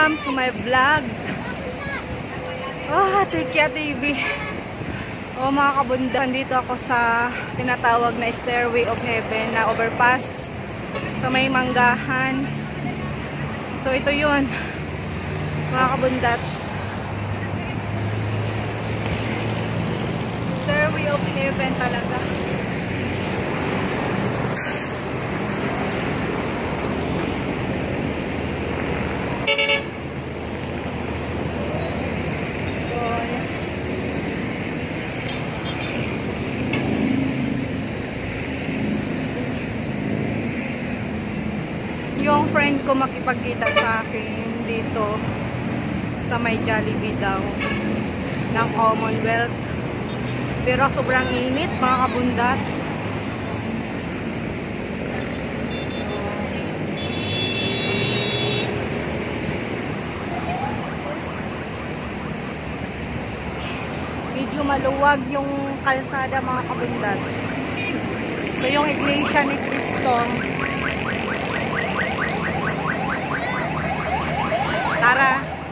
Welcome to my vlog. Tikya TV. Mga kabundan, dito ako sa tinatawag na Stairway of Heaven na overpass sa may Manggahan. So ito yun, mga kabundats. Stairway of Heaven talaga. Yung friend ko makipagkita sa akin dito sa may Jollibee daw ng Commonwealth, pero sobrang init, mga kabundats. Medyo maluwag yung kalsada, mga kabundats. Ito yung Iglesia ni Cristo. Tara.